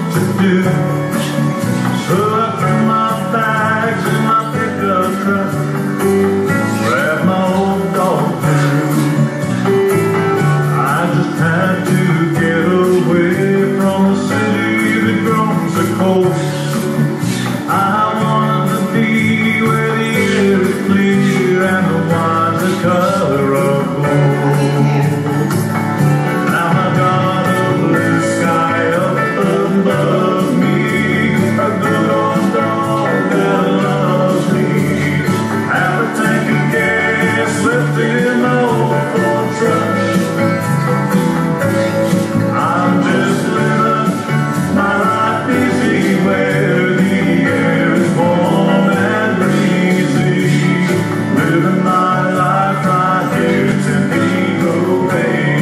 to do. So I threw my bags in my pickup truck, grabbed my old dog too. I just had to get away from the city that grows so cold. I wanted to be where the air is clear and the wine's the color of gold. Now I got a blue sky up above me, a good old dog that loves me. Have a tank of gas left in my old Ford truck. I'm just living my life easy where the air is warm and breezy. Living my life right here in Tempe Bay.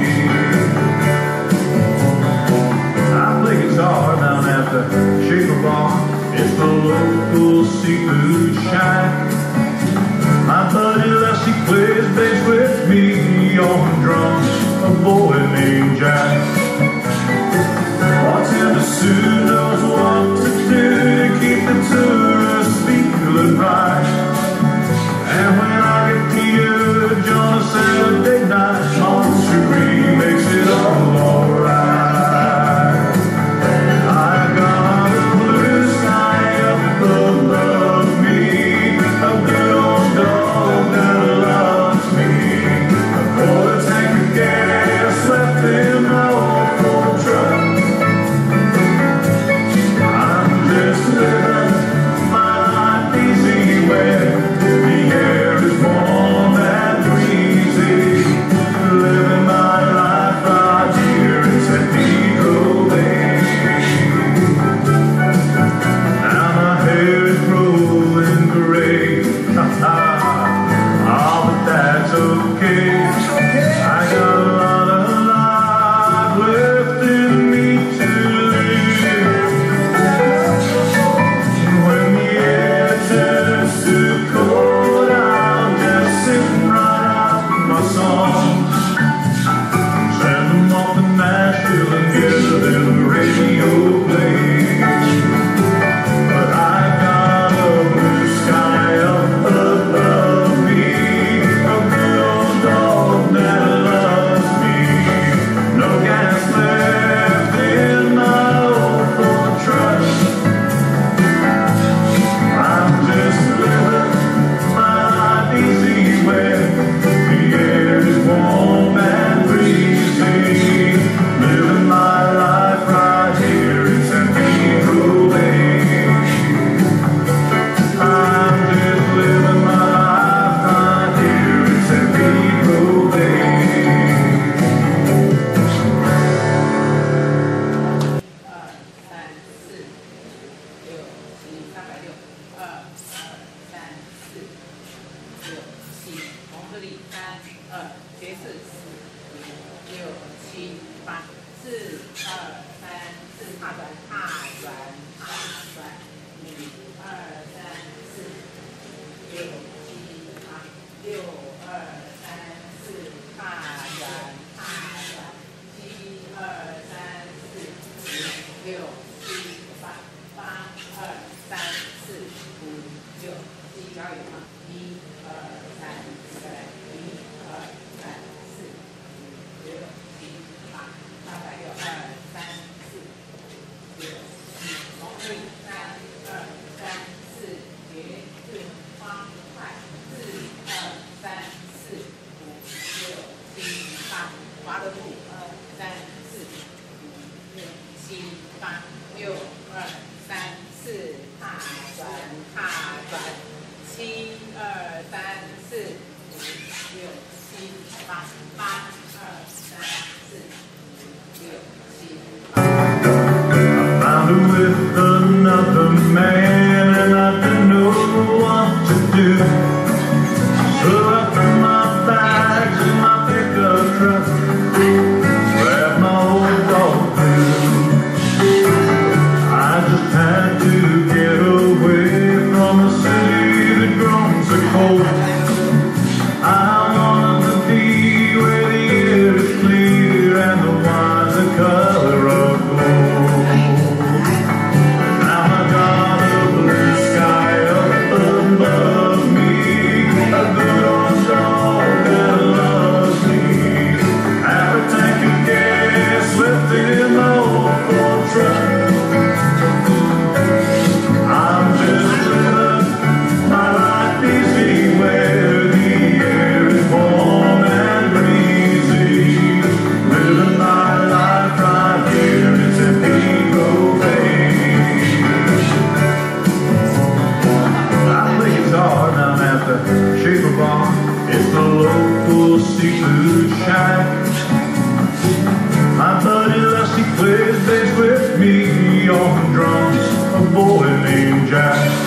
I play guitar down at the Shaker Bar. It's the local seafood shack. My buddy Leslie plays bass with me on drums, a boy named Jack. Bartender Sue knows what to do to keep the tourists feeling right. And when I get Peter on a Saturday night, Monterey makes it all alright. I got a blue sky up above me, a good old dog that loves me, a quarter tank of gas left in my old Ford truck. I'm just living my life easy where the air is warm and breezy. Living my life right here in Tempe Bay. Now my hair is growing gray, oh, but that's okay. I got a lot of life left in me to live. When the air turns too cold, I'm just sitting right out with my songs. Send them off to Nashville and get a little radio play. But I got a blue sky up above me, a good old dog that loves me. No gas left in my old Ford truck. I'm just living my life easy where the air is warm and breezy. Living my life right here in Tempe Bay. I'm just living my life right here in Tempe Bay. 红河里3、2，爵士4、6、7、8，4、2、3、4，踏转，踏转，踏转，1、2、3、4、6、7、8，6、2、3、4，踏转，踏转，7、2、3、4、5、6、7、8，8、2、3、4、5、6，加油嘛！1、2、3，再来1、2、3、4、5、6、7、8，800，6、2、3、4、6、7，红绿3、2、3、4，方块4、2、3、4、5、6、7、8，华德福2、3、4、5、6、7、8，6、2、3、4，踏转 I'm with another man and I didn't know what to do. So I threw my bags in my pickup truck, grabbed my old dog too. I just had to get away from the city that grows so cold. I wanted to be where the air is clear and the wine's a cut. boy named Jack.